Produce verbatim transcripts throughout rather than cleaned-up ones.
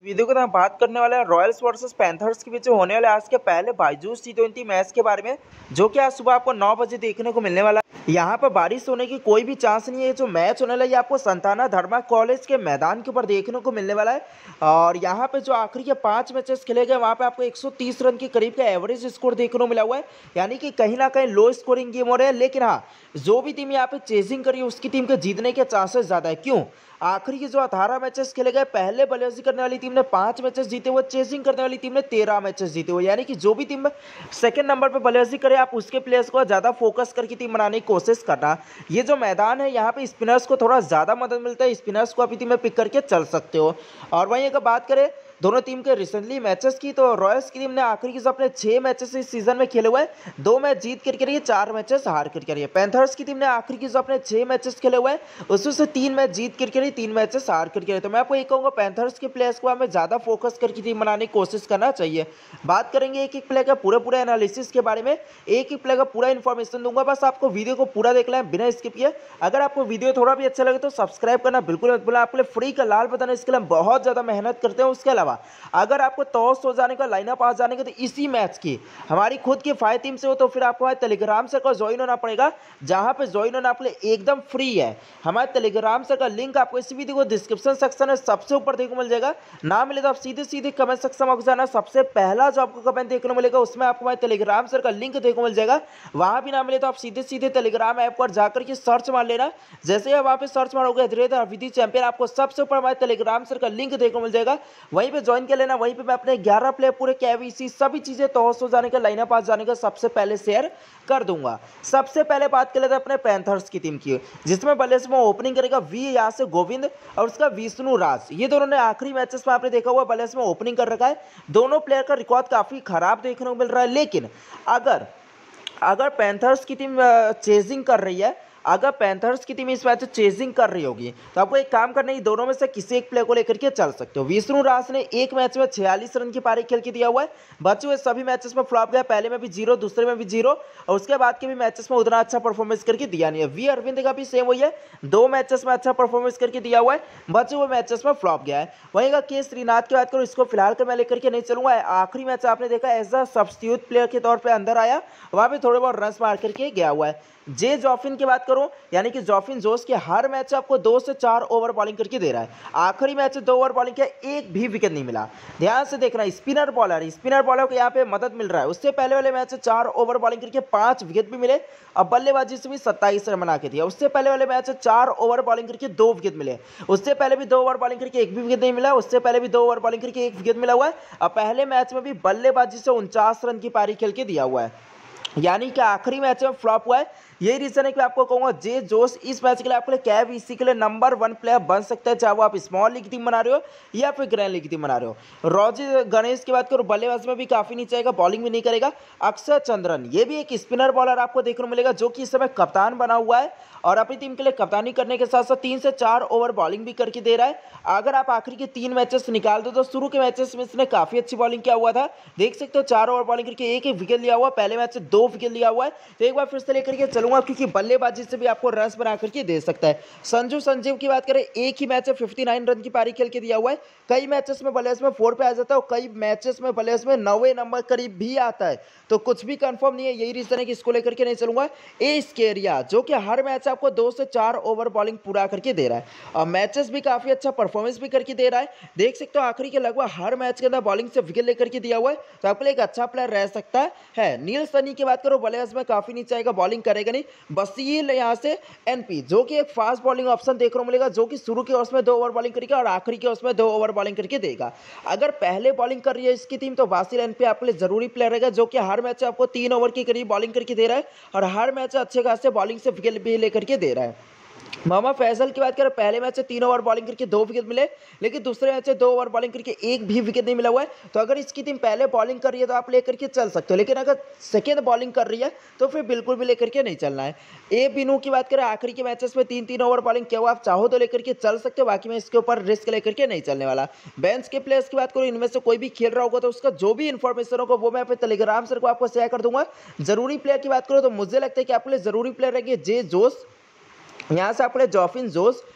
Video को हम बात करने वाले हैं रॉयल्स वर्सेस पैंथर्स के बीच होने वाले आज के पहले बायजूस टी ट्वेंटी मैच के बारे में, जो कि आज सुबह आपको नौ बजे देखने को मिलने वाला है। यहाँ पर बारिश होने की कोई भी चांस नहीं है। जो मैच होने वाला है ये आपको संताना धर्मा कॉलेज के मैदान के ऊपर देखने को मिलने वाला है। और यहाँ पे जो आखिरी के पांच मैचेस खेले गए वहाँ पे आपको एक सौ तीस रन के करीब का एवरेज स्कोर देखने को मिला हुआ है, यानी कि कहीं ना कहीं लो स्कोरिंग गेम हो रहा है। लेकिन हाँ, जो भी टीम यहाँ पे चेजिंग करी है उसकी टीम के जीतने के चांसेस ज़्यादा है। क्यों? आखिरी के जो अठारह मैचेस खेले गए, पहले बल्लेबाजी करने वाली टीम ने पांच मैचेस जीते हुए, चेजिंग करने वाली टीम ने तेरह मैचेस जीते हुए, यानी कि जो भी टीम सेकंड नंबर पर बल्लेबाजी करे आप उसके प्लेयर्स को ज़्यादा फोकस करके टीम बनाने की कोशिश करना। ये जो मैदान है यहाँ पे स्पिनर्स को थोड़ा ज़्यादा मदद मिलता है, स्पिनर्स को अपनी टीम में पिक करके चल सकते हो। और वहीं अगर बात करें दोनों टीम के रिसेंटली मैचेस की, तो रॉयल्स की टीम ने आखिरी के जो अपने छह मैचेस इस सीजन में खेले हुए हैं, दो मैच जीत करके रही है, चार मैचेस हार करके रही है। पैंथर्स की टीम ने आखिरी के जो अपने छह मैचेस खेले हुए हैं उसमें से तीन मैच जीत करके रही, तीन मैचेस हार करके रही। तो मैं आपको ये कहूँगा पैंथर्स के प्लेयर्स को हमें ज़्यादा फोकस करके टीम बनाने की कोशिश करना चाहिए। बात करेंगे एक एक प्लेयर का पूरे पूरे एनालिसिस के बारे में, एक एक प्लेयर का पूरा इन्फॉर्मेशन दूंगा, बस आपको वीडियो को पूरा देखना है बिना स्किप किए। अगर आपको वीडियो थोड़ा भी अच्छा लगे तो सब्सक्राइब करना बिल्कुल मत भूलना। आपके लिए फ्री का लाल बटन है, इसके लिए हम बहुत ज़्यादा मेहनत करते हैं। उसके अलावा अगर आपको टॉस हो जाने का, लाइनअप आ जाने का, तो इसी मैच की हमारी खुद की फाइव टीम से हो तो फिर आपको हमारे टेलीग्राम से को ज्वाइन होना पड़ेगा, जहां पे ज्वाइन होना आपके लिए एकदम फ्री है। हमारे टेलीग्राम से का लिंक आपको इस वीडियो को डिस्क्रिप्शन सेक्शन में सबसे ऊपर देखने को मिल जाएगा। ना मिले तो आप सीधे सीधे कमेंट सेक्शन में जाना, सबसे पहला जो आपको कमेंट देखने को मिलेगा उसमें आपको हमारे टेलीग्राम से का लिंक देखने को मिल जाएगा। वहां भी ना मिले तो आप सीधे सीधे टेलीग्राम ऐप पर जाकर के सर्च मार लेना। जैसे ही आप वहां पे सर्च मारोगे हरविधि चैंपियन, आपको सबसे ऊपर हमारे टेलीग्राम से का लिंक देखने को मिल जाएगा, वहीं पे ज्वाइन कर लेना। वहीं पे मैं अपने ग्यारह प्लेयर पूरे केवीसी सभी चीजें टॉस हो जाने का, लाइनअप आ जाने का सबसे पहले शेयर कर दूंगा। सबसे पहले बात कर लेते हैं अपने पैंथर्स की टीम की, जिसमें बल्लेबाज में ओपनिंग करेगा वी यहाँ से गोविंद और उसका विष्णु राज। ये दोनों ने आखिरी मैचेस में आपने देखा हुआ बल्लेबाज में ओपनिंग कर रखा है। दोनों प्लेयर का रिकॉर्ड काफी खराब देखने को मिल रहा है। लेकिन अगर अगर पैंथर्स की टीम चेजिंग कर रही है, अगर पैंथर्स की टीम इस मैच चेजिंग कर रही होगी तो आपको एक काम करना है, दोनों में से किसी एक प्लेयर को लेकर के चल सकते हो। विष्णु राज ने एक मैच में छियालीस रन की पारी खेल के दिया हुआ है, बचे हुए सभी मैचेस में फ्लॉप गया, पहले में भी जीरो, दूसरे में भी जीरो, और उसके बाद के भी मैचेस में उतना अच्छा परफॉर्मेंस करके दिया नहीं है। वी अरविंद का भी सेम वही है, दो मैचेस में अच्छा परफॉर्मेंस करके दिया हुआ है, बचे हुए मैचेस में फ्लॉप गया है। वहीं का के श्रीनाथ की बात करूँ, इसको फिलहाल कर मैं लेकर के नहीं चलूंगा। आखिरी मैच आपने देखा एज अ सब्स्टिट्यूट प्लेयर के तौर पर अंदर आया, वहां पर थोड़े बहुत रन मार करके गया हुआ है। जे जॉफिन की बात करूं, यानी कि जॉफिन जोश के हर मैच आपको दो से चार ओवर बॉलिंग करके दे रहा है। आखिरी मैच दो ओवर बॉलिंग किया, एक भी विकेट नहीं मिला। ध्यान से देखना, स्पिनर बॉलर स्पिनर बॉलर को यहाँ पे मदद मिल रहा है। उससे पहले वाले मैच चार ओवर बॉलिंग करके पांच विकेट भी मिले, अब बल्लेबाजी से भी सत्ताईस रन बना के दिया। उससे पहले वाले मैच चार ओवर बॉलिंग करके दो विकेट मिले, उससे पहले भी दो ओवर बॉलिंग करके एक भी विकेट नहीं मिला, उससे पहले भी दो ओवर बॉलिंग करके एक विकेट मिला हुआ है। अब पहले मैच में भी बल्लेबाजी से उनचास रन की पारी खेल के दिया हुआ है, यानी कि आखिरी मैच में फ्लॉप हुआ है। यही रीजन है कि आपको कहूंगा जे जोश इस मैच के लिए आपके लिए कैब इसी के लिए नंबर वन प्लेयर बन सकता है, चाहे वो आप स्मॉल लीग टीम बना रहे हो या फिर ग्रैंड लीग टीम बना रहे हो। रोजी गणेश की बात करो, बल्लेबाज में भी काफी नीचे आएगा, बॉलिंग भी नहीं करेगा। अक्षय चंद्रन ये भी एक स्पिनर बॉलर आपको देखने को मिलेगा, जो कि इस समय कप्तान बना हुआ है और अपनी टीम के लिए कप्तानी करने के साथ साथ तीन से चार ओवर बॉलिंग भी करके दे रहा है। अगर आप आखिरी के तीन मैचेस निकाल दो तो शुरू के मैचेस में इसने काफी अच्छी बॉलिंग किया हुआ था, देख सकते हो चार ओवर बॉलिंग करके एक एक विकेट लिया हुआ, पहले मैच से दो विकेट लिया हुआ है। तो एक बार फिर से लेकर के चलूंगा, क्योंकि बल्लेबाजी से भी आपको रन बना करके दे सकता है। संजू संजीव की बात करें, एक ही मैच में उनसठ रन की पारी खेल के दिया हुआ है। कई मैचेस में बल्लेबाज में फोर पे आ जाता है और कई मैचेस में बल्लेबाज में नौवे नंबर करीब भी आता है, तो कुछ भी कंफर्म नहीं है। यही रीजन है कि इसको लेकर के नहीं चलूंगा। ए स्केरिया जो कि हर मैच आपको दो से चार ओवर बॉलिंग पूरा करके दे रहा है और मैचेस भी काफी अच्छा परफॉर्मेंस भी करके दे रहा है। देख सकते हो आखिरी के लगभग हर मैच के अंदर बॉलिंग से विकेट लेकर के दिया हुआ है, तो आपके लिए एक अच्छा प्लेयर रह सकता है। नील सनी की बात करो, बल्लेबाज में काफी नीचे आएगा, बॉलिंग करेगा नहीं। बसील यहाँ से एनपी जो कि एक फास्ट बॉलिंग ऑप्शन देखने को मिलेगा, जो कि शुरू के ओवर में दो ओवर बॉलिंग करेगा और आखिरी के ओवर में दो ओवर बॉलिंग करके देगा। अगर पहले बॉलिंग कर रही है इसकी टीम तो बासिल एनपी आपके लिए जरूरी प्लेयर रहेगा, जो कि हर मैच आपको तीन ओवर के करीब बॉलिंग करके दे रहा है और हर मैच अच्छे खासे बॉलिंग से विकेट भी लेकर के दे रहा है। मोहम्मद फैसल की बात करें, पहले मैच से तीन ओवर बॉलिंग करके दो विकेट मिले, लेकिन दूसरे मैच से दो ओवर बॉलिंग करके एक भी विकेट नहीं मिला हुआ है। तो अगर इसकी टीम पहले बॉलिंग कर रही है तो आप लेकर के चल सकते हो, लेकिन अगर सेकेंड बॉलिंग कर रही है तो फिर बिल्कुल भी लेकर के नहीं चलना है। ए बिनू की बात करें, आखिरी के मैचेस में तीन तीन ओवर बॉलिंग किया हुआ, आप चाहो तो लेकर के चल सकते हो, बाकी मैं इसके ऊपर रिस्क लेकर के नहीं चलने वाला। बेंच के प्लेयर्स की बात करूँ, इनमें से कोई भी खेल रहा होगा तो उसका जो भी इन्फॉर्मेशन होगा वो मैं अपने टेलीग्राम सर को आपको शेयर कर दूंगा। जरूरी प्लेयर की बात करूँ तो मुझे लगता है कि आपके लिए जरूरी प्लेयर रहेंगे जे जोश, यहाँ से आपके जॉफिन जोश,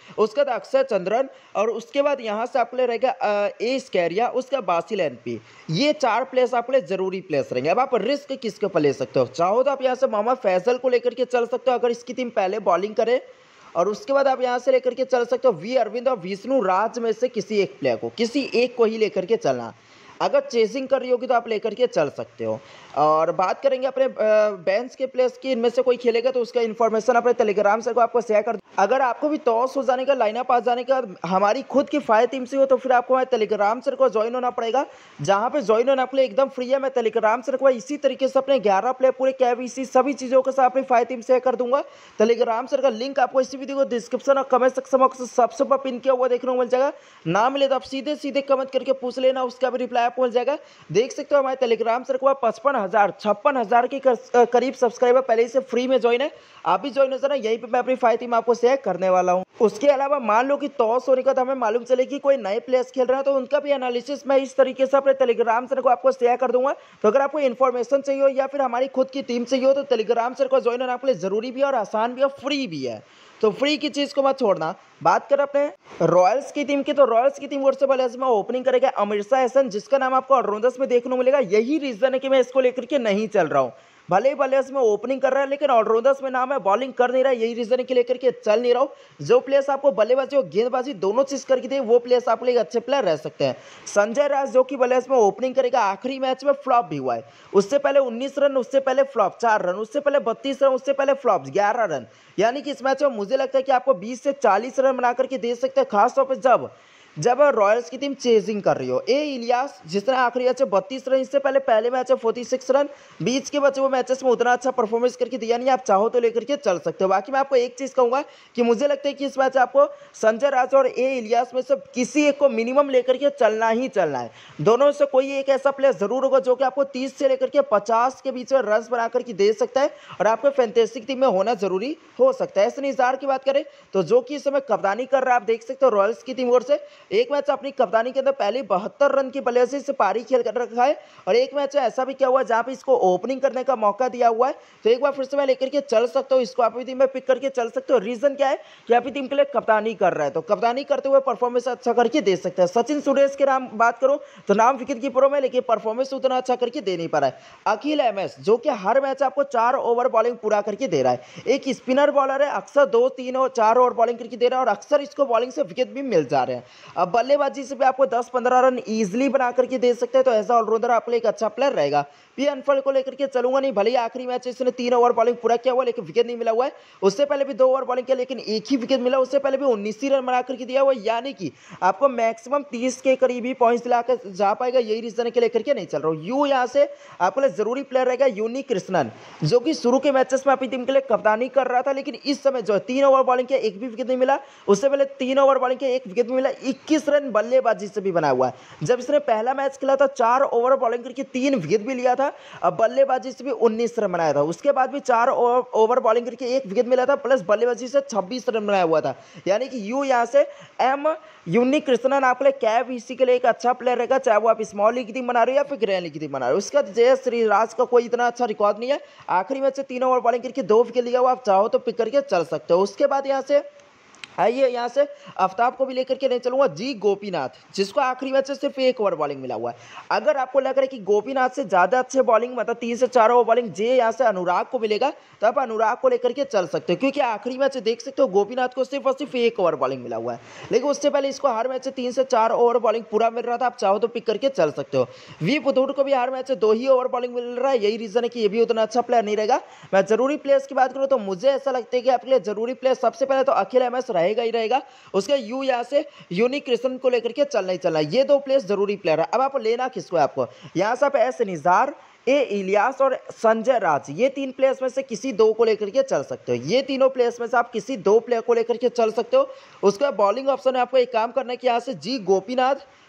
उसके बाद अक्षय चंद्रन और उसके बाद यहाँ से आपके लिए रहेगा अ, ए स्कैरिया, उसका बासिल एनपी। ये चार प्लेयर्स आपके लिए जरूरी प्लेयर्स रहेंगे। अब आप रिस्क किसके ऊपर ले सकते हो, चाहो तो आप यहाँ से मोहम्मद फैसल को लेकर के चल सकते हो अगर इसकी टीम पहले बॉलिंग करे, और उसके बाद आप यहाँ से लेकर के चल सकते हो वी अरविंद और विष्णु राज में से किसी एक प्लेयर को, किसी एक को ही लेकर के चलना। अगर चेजिंग कर रही होगी तो आप लेकर के चल सकते हो। और बात करेंगे अपने बेंच के प्लेयर्स की, इनमें से कोई खेलेगा तो उसका इन्फॉर्मेशन अपने टेलीग्राम से को आपको शेयर कर। अगर आपको भी टॉस हो जाने का, लाइनअप आ जाने का हमारी खुद की फायर टीम से हो तो फिर आपको हमारे टेलीग्राम सर को ज्वाइन होना पड़ेगा, जहाँ पे ज्वाइन होना आपके लिए एकदम फ्री है। मैं टेलीग्राम सर को इसी तरीके से अपने ग्यारह प्लेयर पूरे केबीसी सभी चीज़ों के साथ अपनी फायर टीम शेयर कर दूंगा। टेलीग्राम सर का लिंक आपको इसी वीडियो को डिस्क्रिप्शन और कमेंट सेक्शन में सबसे ऊपर पिन किया हुआ देखने को मिल जाएगा। ना मिले तो आप सीधे सीधे कमेंट करके पूछ लेना, उसका भी रिप्लाई आपको मिल जाएगा। देख सकते हो हमारे टेलीग्राम सर को पचपन हजार छप्पन हजार के करीब सब्सक्राइबर पहले ही से फ्री में ज्वाइन है, आप भी ज्वाइन हो जाना। यहीं पे मैं अपनी फायर टीम आपको शेयर करने वाला हूँ। उसके अलावा मान लो कि टॉस होने का तो हमें मालूम चले कि कोई नए प्लेयर्स खेल रहे हैं, तो उनका भी एनालिसिस मैं इस तरीके से अपने टेलीग्राम सर को आपको शेयर कर दूंगा। तो अगर आपको इन्फॉर्मेशन चाहिए हो या फिर हमारी खुद की टीम चाहिए हो तो टेलीग्राम सर को ज्वाइन होना आपके लिए जरूरी भी है और आसान भी है और फ्री भी है, तो फ्री की चीज को मत छोड़ना। बात करें अपने रॉयल्स की टीम की, तो रॉयल्स की टीम वर्ष बल्लेबाज में ओपनिंग करेगा अमिर्सा हसन, जिसका नाम आपको ऑलराउंडर्स में देखने को मिलेगा। यही रीजन है कि मैं इसको लेकर के नहीं चल रहा हूँ। भले ही बल्लेबाज में ओपनिंग कर रहा है लेकिन ऑलराउंडर्स में नाम है, बॉलिंग कर नहीं रहा है, यही रीजन है कि लेकर के चल नहीं रहा हूँ। जो प्लेयर्स आपको बल्लेबाजी और गेंदबाजी दोनों चीज करके दे वो प्लेयर्स आपके लिए अच्छे प्लेयर रह सकते हैं। संजय राज जो कि बल्लेबाज में ओपनिंग करेगा, आखिरी मैच में फ्लॉप भी हुआ है। उससे पहले उन्नीस रन, उससे पहले फ्लॉप चार रन, उससे पहले बत्तीस रन, उससे पहले फ्लॉप ग्यारह रन। यानी कि इस मैच में मुझे लगता है कि आपको बीस से चालीस रन बना करके दे सकते हैं, खासतौर पर जब जब रॉयल्स की टीम चेजिंग कर रही हो। ए इलियास जिसने आखिरी मैच में बत्तीस रन, इससे पहले पहले मैच में छियालीस रन, बीच के बचे वो मैचेस में उतना अच्छा परफॉर्मेंस करके दिया नहीं। आप चाहो तो लेकर के चल सकते हो। बाकी मैं आपको एक चीज कहूंगा कि मुझे लगता है कि इस मैच आपको संजय राज और ए इलियास में से किसी एक को मिनिमम लेकर के चलना ही चलना है। दोनों से कोई एक ऐसा प्लेयर जरूर होगा जो कि आपको तीस से लेकर के पचास के बीच में रन बना करके दे सकता है और आपको फैंटेस्टिक टीम में होना जरूरी हो सकता है। ऐसे निजार की बात करें तो जो कि इस समय कप्तानी कर रहा है, आप देख सकते हो रॉयल्स की टीम ओर से एक मैच अपनी कप्तानी के अंदर पहले बहत्तर रन की बल्लेबाजी से पारी खेल कर रखा है और एक मैच ऐसा भी क्या हुआ जहां पे इसको ओपनिंग करने का मौका दिया हुआ है। तो एक बार फिर से मैं लेकर के चल सकता हूं, इसको अपनी टीम में पिक करके चल सकते हो। रीजन क्या है कि अपनी टीम के लिए कप्तानी कर रहा है, तो कप्तानी करते हुए परफॉर्मेंस अच्छा करके दे सकता है। सचिन सुरेश के नाम बात करो तो नाम विकेट कीपरों में, लेकिन परफॉर्मेंस उतना अच्छा करके दे नहीं पा रहा है। अखिल एम एस जो कि हर मैच आपको चार ओवर बॉलिंग पूरा करके दे रहा है, एक स्पिनर बॉलर है, अक्सर दो तीन और चार ओवर बॉलिंग करके दे रहा है और अक्सर इसको बॉलिंग से विकेट भी मिल जा रहे हैं। अब बल्लेबाजी से भी आपको दस पंद्रह रन इजीली बना करके दे सकते हैं, तो ऐसा ऑलराउंडर आपके लिए एक अच्छा प्लेयर रहेगा। पी अनफल को लेकर के चलूंगा नहीं, भले ही आखिरी मैच इसने तीन ओवर बॉलिंग पूरा किया हुआ लेकिन विकेट नहीं मिला हुआ है। उससे पहले भी दो ओवर बॉलिंग किया लेकिन एक ही विकेट मिला, उससे पहले भी उन्नीस ही रन बना करके दिया हुआ, यानी कि आपको मैक्सिमम तीस के करीब ही पॉइंट्स लाकर जा पाएगा। यही रीजन के लेकर के नहीं चल रहा हूँ। यू यहाँ से आपके लिए जरूरी प्लेयर रहेगा यूनिक कृष्णन, जो कि शुरू के मैचेस में अपनी टीम के लिए कप्तानी कर रहा था, लेकिन इस समय जो तीन ओवर बॉलिंग किया एक भी विकेट नहीं मिला, उससे पहले तीन ओवर बॉलिंग किया एक विकेट भी मिला, इक्कीस रन बल्लेबाजी से भी बना हुआ है। जब इसने पहला मैच खेला था चार ओवर बॉलिंग करके तीन विकेट भी लिया था, अब बल्लेबाजी से भी उन्नीस रन बनाया था, उसके बाद भी चार ओवर बॉलिंग करके एक विकेट मिला था, प्लस बल्लेबाजी से छब्बीस रन बनाया हुआ था। यानी कि यू यहाँ से एम यूनिक कृष्णन आपके लिए कैब इसी के लिए एक अच्छा प्लेयर रहेगा, चाहे वो आप स्मॉल लीग की टीम बना रहे हो या फिर ग्रैंड लीग की टीम बना रहे हो। उसका जय श्रीराज का कोई इतना अच्छा रिकॉर्ड नहीं है, आखिरी मैच से तीन ओवर बॉलिंग करके दो विकेट लिया हुआ, आप चाहो तो पिक करके चल सकते हो। उसके बाद यहाँ से आइए यहाँ से आफ्ताब को भी लेकर के नहीं चलूंगा, जी गोपीनाथ जिसको आखिरी मैच से सिर्फ एक ओवर बॉलिंग मिला हुआ है। अगर आपको लग रहा है कि गोपीनाथ से ज्यादा अच्छे बॉलिंग मतलब तीन से चार ओवर बॉलिंग जे यहाँ से अनुराग को मिलेगा, तो आप अनुराग को लेकर के चल सकते हो, क्योंकि आखिरी मैच देख सकते हो गोपीनाथ को सिर्फ और सिर्फ एक ओवर बॉलिंग मिला हुआ है, लेकिन उससे पहले इसको हर मैच से तीन से चार ओवर बॉलिंग पूरा मिल रहा था, आप चाहो तो पिक करके चल सकते हो। वी पुथुर को भी हर मैच से दो ही ओवर बॉलिंग मिल रहा है, यही रीजन है कि ये भी उतना अच्छा प्लेयर नहीं रहेगा। मैं जरूरी प्लेयर्स की बात करूँ तो मुझे ऐसा लगता है कि आपके लिए जरूरी प्लेयर सबसे पहले तो अखिल एम एस रहेगा ही रहेगा, उसके यू यहाँ से यूनिक कृष्णन को लेकर के चलना ही चलना, ये दो प्लेयर्स जरूरी प्लेयर है। अब आप लेना किसको है, आपको यहाँ से आप एस निजार, ए इलियास और संजय राज, ये तीन प्लेयर्स में से किसी दो को लेकर के चल सकते हो। ये तीनों प्लेयर्स में से आप किसी दो प्लेयर को लेकर के चल सकते हो। उसका बॉलिंग ऑप्शन है, आपको एक काम करना है कि यहाँ से जी गोपीनाथ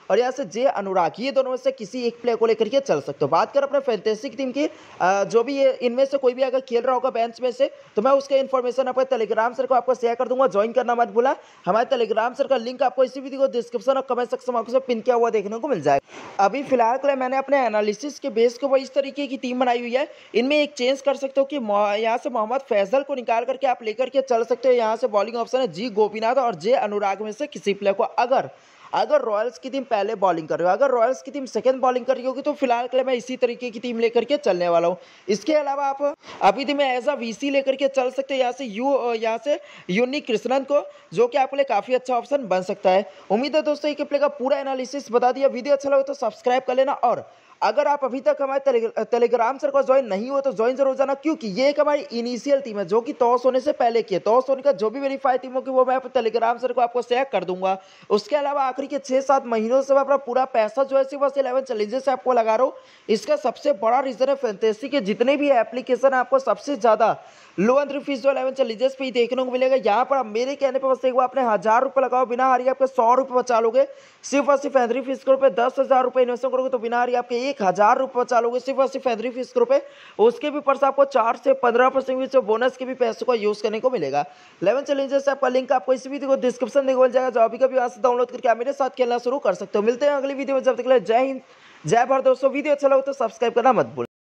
और यहाँ से जे अनुराग, ये दोनों में से किसी एक प्लेयर को लेकर के चल सकते हो। बात कर अपने फैंटेसी टीम की, अ, जो भी ये इनमें से कोई भी अगर खेल रहा होगा बेंच में से, तो मैं उसका इन्फॉर्मेशन अपने टेलीग्राम सर को आपको शेयर कर दूंगा। ज्वाइन करना मत भूला। हमारे टेलीग्राम सर का लिंक आपको इसी वीडियो को डिस्क्रिप्शन और कमेंट सेक्शन में पिन किया हुआ देखने को मिल जाएगा। अभी फिलहाल के लिए मैंने अपने एनालिसिस के बेस के ऊपर इस तरीके की टीम बनाई हुई है। इनमें एक चेंज कर सकते हो कि यहाँ से मोहम्मद फैजल को निकाल करके आप लेकर के चल सकते हो। यहाँ से बॉलिंग ऑप्शन है जी गोपीनाथ और जे अनुराग में से किसी प्लेयर को। अगर अगर रॉयल्स की टीम पहले बॉलिंग कर रही हो, अगर रॉयल्स की टीम सेकंड बॉलिंग कर रही होगी, तो फिलहाल के लिए मैं इसी तरीके की टीम लेकर के चलने वाला हूं। इसके अलावा आप अभी टीम में एज अ वीसी लेकर के चल सकते हैं। यहाँ से यू यहाँ से यूनी कृष्णन को, जो कि आपके लिए काफी अच्छा ऑप्शन बन सकता है। उम्मीद है दोस्तों एक प्ले का पूरा एनालिसिस बता दिया। वीडियो अच्छा लगे तो सब्सक्राइब कर लेना, और अगर आप अभी तक हमारे टेलीग्राम टेलीग्राम सर को ज्वाइन नहीं हो तो ज्वाइन जरूर जाना, क्योंकि ये एक हमारी इनिशियल टीम है जो कि टॉस होने से पहले की है। टॉस होने का जो भी वेरीफाई टीम होगी वो मैं टेलीग्राम सर को आपको शेयर कर दूंगा। उसके अलावा आखिरी के छह सात महीनों से मैं अपना पूरा पैसा जो है सिर्फ इलेवन चैलेंजेस से आपको लगा रहा हूँ। इसका सबसे बड़ा रीजन है फैंटेसी के जितने भी एप्लीकेशन है, आपको सबसे ज्यादा लो एंट्री फीस जो इलेवन चैलेंजेस पे ही देखने को मिलेगा। यहाँ पर आप मेरे कहने पर बस एक बार अपने हजार रुपए लगाओ, बिना हारी आपके सौ रुपए बचा लोगे। सिर्फ और सिर्फ एंट्री फीस के रुपए दस हजार रुपए इन्वेस्ट करोगे तो बिना हारी आपके एक हजार रुपए बचा लोगे, सिर्फ और सिर्फ एंट्री फीस के रुपए। उसके भी ऊपर से आपको चार से पंद्रह परसेंट बोनस के भी पैसों का यूज करने को मिलेगा। इलेवन चैलेंजेस आपका लिंक आपको इस वीडियो को डिस्क्रिप्शन में मिल जाएगा, जो अभी कभी वहां से डाउनलोड करके आप मेरे साथ खेलना शुरू कर सकते हो। मिलते हैं अगली वीडियो में, जब तक के लिए जय हिंद जय भारत दोस्तों। वीडियो अच्छा लगे तो सब्सक्राइब करना मत भूलना।